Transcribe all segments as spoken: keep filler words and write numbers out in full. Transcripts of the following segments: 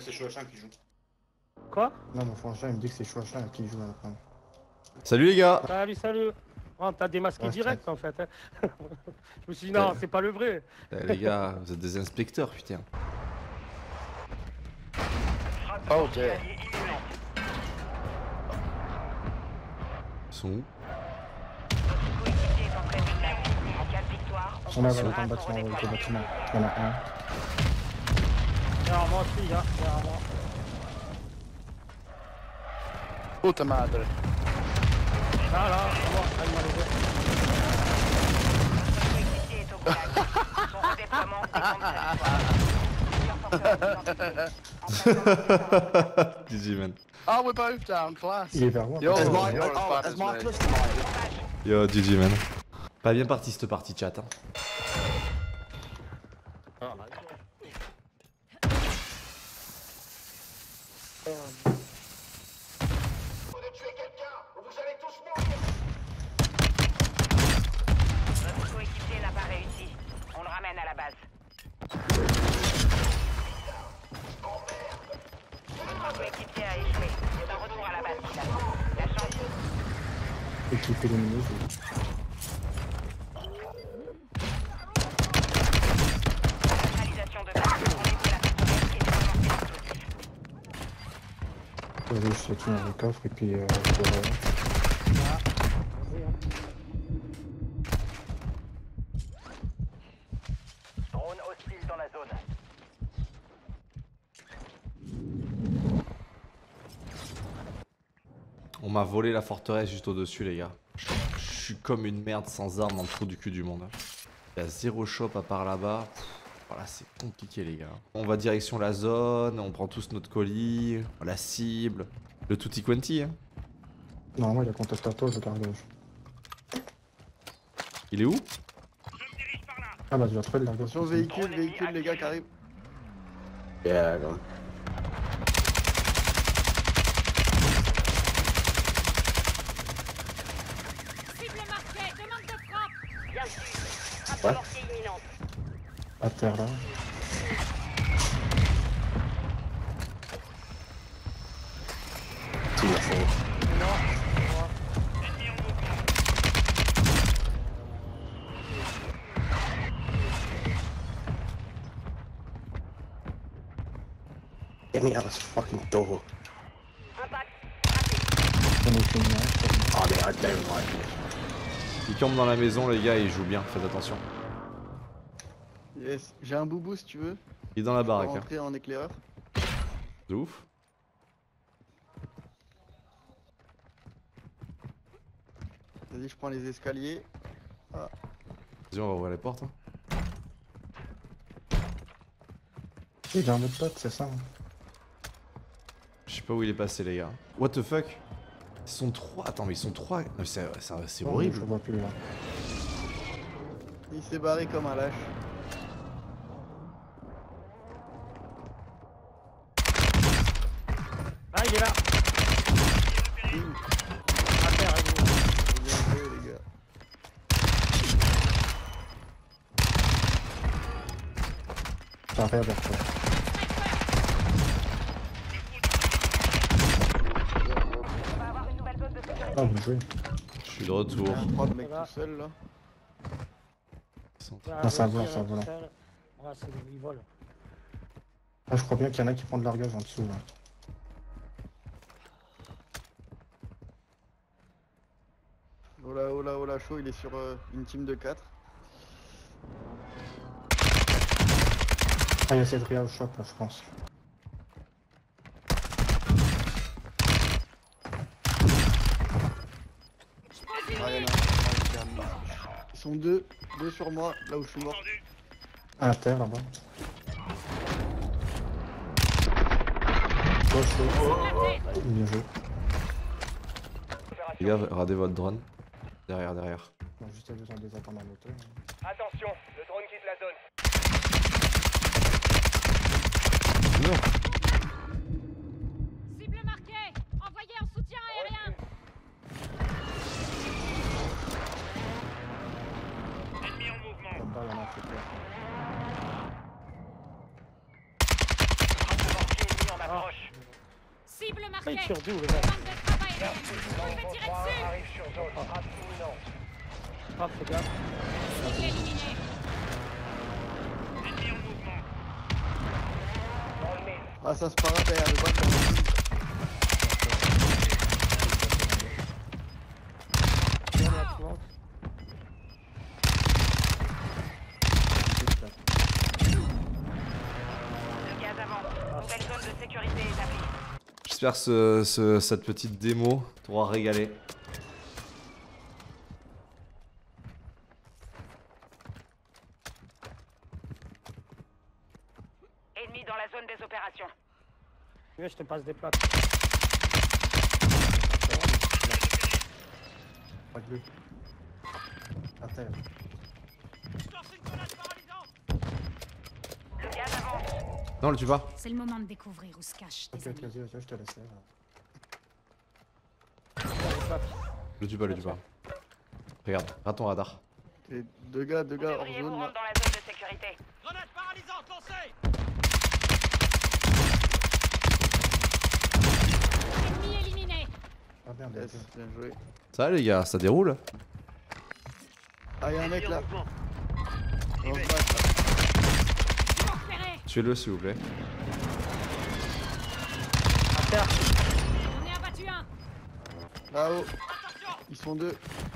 c'est Chouachin qui joue. Quoi? Non, mon frangin, il me dit que c'est Chouachin qui joue à la fin. Salut les gars. Salut, salut. Oh, t'as démasqué Ouais, direct en fait. Hein. Je me suis dit non, c'est pas le vrai. Eh, les gars, vous êtes des inspecteurs, putain. Oh, ok. Ils sont où? On a dans le bâtiment, le bâtiment. Il y en a un. Derrière moi aussi, hein, derrière moi. Puta madre. Là, là, c'est moi, là, il m'a levé. G G man. Oh, we're both down, class. Il est vers moi. Yo, As you're mine- as oh, fast as as mine me. plus mine. Yo, G G man. Pas bien parti cette partie chat. Hein. Notre coéquipier n'a pas réussi. On le ramène à la base. Notre coéquipier a échoué. C'est un retour à la base qu'il attend. La chance. Équipe éliminée. Réalisation de base. On est la personnelle et de relancer l'explosif. Vas-y, je sais tout dans le coffre et puis euh, je vais- Drone hostile dans la zone. On m'a volé la forteresse juste au-dessus, les gars. Je suis comme une merde sans armes dans le trou du cul du monde. Il y a zéro shop à part là-bas. Voilà, c'est compliqué, les gars. On va direction la zone, on prend tous notre colis, la cible, le tutti quanti. Hein. Normalement, il a contact à toi, le cargage. Il est où? Ah bah, tu vas trouver le largage. Attention, véhicule, véhicule, les gars qui arrivent. Yeah, go. Cible marquée, demande de frappe. Bien sûr. Frappe Ouais. mortier imminente. À terre là. C'est ma faute. Get me out of this fucking door. Impact. On est fini, hein. Oh, mais I don't like it. Il campe dans la maison, les gars, et il joue bien, faites attention. Yes, j'ai un boubou si tu veux. Il est dans la Je peux baraque. Hein. rentrer en éclaireur. De ouf. Vas-y, je prends les escaliers. Vas-y, on va ouvrir les portes. Hein. Il a un autre pote, c'est ça. Hein. Je sais pas où il est passé, les gars. What the fuck? Ils sont trois. Attends, mais ils sont trois. Non, C'est c'est- c'est Oh, horrible. Je vois plus là. Il s'est barré comme un lâche. Ah, il est là. Bim. À terre, il est là. Bien joué, les gars. T'as rien vers toi. On va avoir une nouvelle zone de sécurité. Ah, bien joué. Je suis de retour. Il y a trois mecs Voilà. tout seuls là. Ils sont- Ah, Ah, ça vas-y, va, là, ça va. tout seul. Ouais, c'est ils volent. Ah, je crois bien qu'il y en a qui prennent de largage en dessous là. Oh là, oh là, oh là, chaud, il est sur euh, une team de quatre. Ah, il y a cette real shop là, je pense. Ah, il y en a un. Ah, il termine. Ils sont deux, deux sur moi, là où je suis mort. Un à terre là-bas. Gauche, gauche. Bien joué. Les gars, radez votre drone. Derrière, derrière. On a juste besoin de les attendre en hauteur. Attention, le drone quitte la zone. Non. Cible marquée. Envoyez un soutien aérien. Ennemi en mouvement. Là-bas, il y en a un qui est clair. Frappe mortier ennemi en Cible Il marquée. tire d'où, le gars? Bande de travail. On le fait tirer dessus. arrive sur zone. Frappe imminente. Ah, fais gaffe. Cible éliminée. Dans le mille. Ah, ça se parade derrière le bac. Bien, là, tu vois. Le gaz avance. Nouvelle zone de sécurité établie. J'espère que ce, ce- cette petite démo t'aura régalé. Ennemi dans la zone des opérations. Viens, je te passe des plaques. Pas de lui. À terre. Le gaz avance. Non, le tue pas. C'est le moment de découvrir où se cache Ok, tes ok, amis. vas-y, vas-y, je te laisse. là. Le tue pas, le tue pas. Regarde, regarde ton radar. Et deux gars, deux Vous gars hors devriez vous zone. rendre Là. dans la zone de sécurité. Ennemi éliminé. Ah merde, Yes, ok. bien joué. Ça va les gars, ça déroule. Ah, y'a un mec là. Dans ce bac là. Repéré. Tuez-le s'il vous plaît. À terre. On est abattu un. Là-haut. Ils sont deux.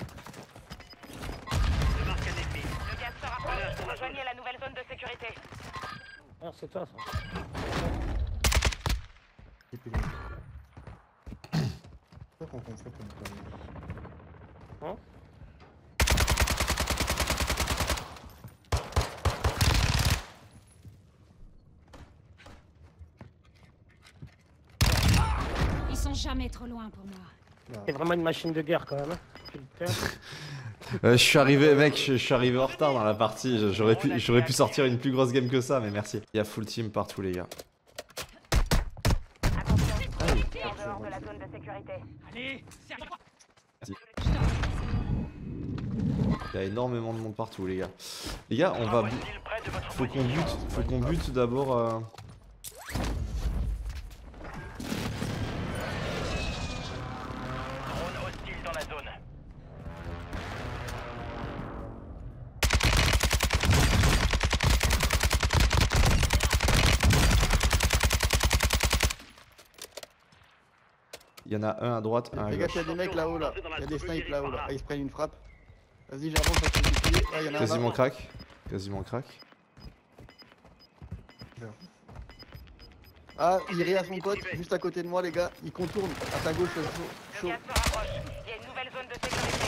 Le gaz se rapproche. Rejoignez la nouvelle zone de sécurité. Ah, c'est toi, ça. Et puis, c'est quoi qu'on fait comme ça? Hein? Ils sont jamais trop loin pour moi. C'est vraiment une machine de guerre, quand même. Hein. Putain. Euh, je suis arrivé, mec, je, je suis arrivé en retard dans la partie. J'aurais pu, j'aurais pu sortir une plus grosse game que ça, mais merci. Il y a full team partout, les gars. Attention, en dehors de la zone de sécurité. Il y a énormément de monde partout, les gars. Les gars, on va. bu- Faut qu'on bute, faut qu'on bute d'abord. euh, Drone hostile dans la zone. Il y en a un à droite, un à Fais gaffe, gauche. y'a des mecs là-haut là. Y'a des snipes là-haut là. Ah, ils se prennent une frappe. Vas-y, j'avance à tes pieds. Ah, y'en a un Quasiment là. crack. Quasiment crack. Ah, il rit à son pote, juste à côté de moi, les gars. Il contourne à ta gauche, chaud. Le chaud. gaz se rapproche. Il y a une nouvelle zone de sécurité.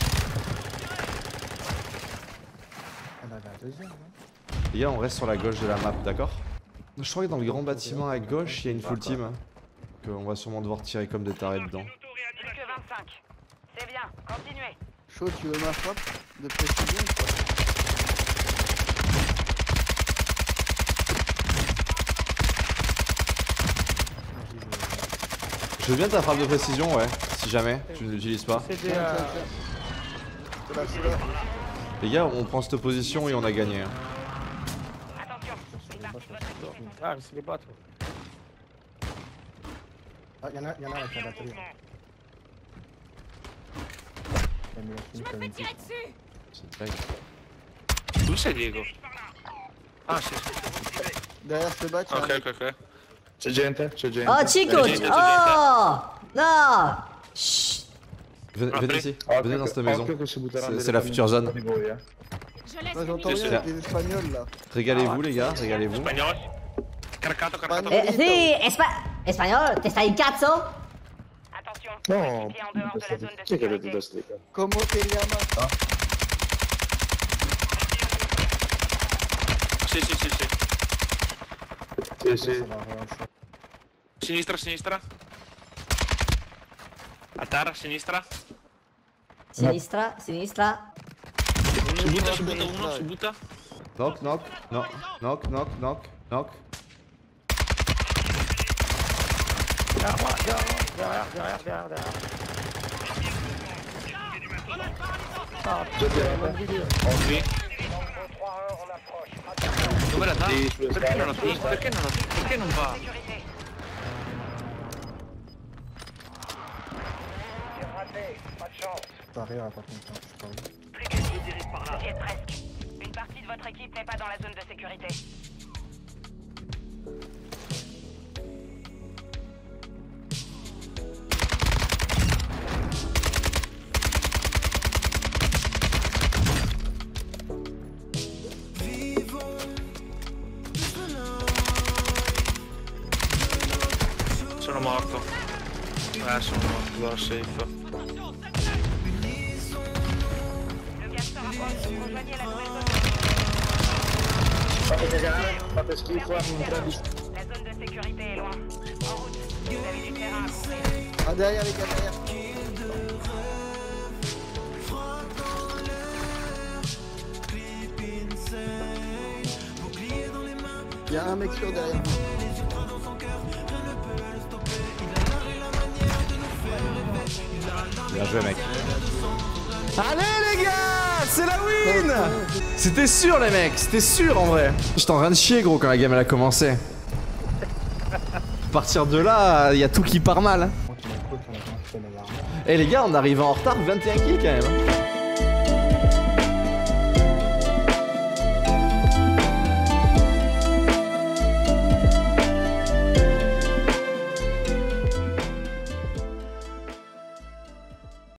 On a la deuxième, hein. Les gars, on reste sur la gauche de la map, d'accord? Je crois que dans le grand bâtiment à gauche, il y a une full team. hein, que on va sûrement devoir tirer comme des tarés dedans. Plus que vingt-cinq. C'est bien, continuez. Chaud, tu veux ma frappe de précision ou quoi? Je veux bien ta frappe de précision, ouais, si jamais tu ne l'utilises pas. C'est des. Tiens, euh, tiens, tiens. C'est là, c'est là. Les gars, on prend cette position et on a gagné. hein. Attention, une partie de votre équipe est Ah, c'est des bottes. Ah, y'en a, y'en a avec la batterie. hein. Il a mis la Je fine me comme fais une tirer petite. dessus. C'est une blague. Où c'est Diego? Ah, sì. Derrière ce bac, y'a un Ok, mec. ok, ok. C'è gente, c'è gente. Oh Chico, Gente, gente. oh no, Shh. Venez, venez Après. ici, Occhio venez dans che- cette maison. occhio che si butteranno C'est delle c'est la palline future zone. di voi, eh. Je laisse Moi les j'entends mines. rien J'espère. avec les espagnols là. Régalez-vous, les gars, régalez-vous. Spagnolo? Caricato, caricato. Spagnolo. Eh, sì, espa- espagnolo, te stai il cazzo? Attention, No, coéquipier en dehors de la zone de chi è che avete sécurité. da stica? Comment te llamas? Sì, sì, sì, sì. Sì, Ça sì. va relancer. Sinistra, sinistra. A terra, sinistra. Sinistra, sinistra. Si butta, si butta uno, si butta. Knock, knock, knock, knock, knock, knock, knock. Derrière moi, derrière, derrière, derrière, derrière, derrière. Ah, putain, mon vidéo. Qui. trois un, on approche. Dove la dà? Sì, sulle Perché non, scale. perché non, perché non va? Sécurité. préparer à pas longtemps. Je sais pas. Plus que dix. Vous y êtes presque. Une partie de votre équipe n'est pas dans la zone de sécurité. Sono morto. Eh, sono morto, allora safe. Le gaz se rapproche. Rejoignez la nouvelle zone. Fate cagare, fate schifo, non prendi. La zone de sécurité est loin. En route. Vous avez du terrain à couvrir. Ah, derrière les gars, derrière. Y'a un mec sur derrière. Bien joué, mec. Allez, les gars, c'est la win. C'était sûr, les mecs, c'était sûr en vrai. J'étais en train de chier, gros, quand la game elle a commencé. À partir de là, il y a tout qui part mal. Moi qui m'écoute, on a commencé à la Eh les gars, on arrive en retard, vingt et un kills quand même.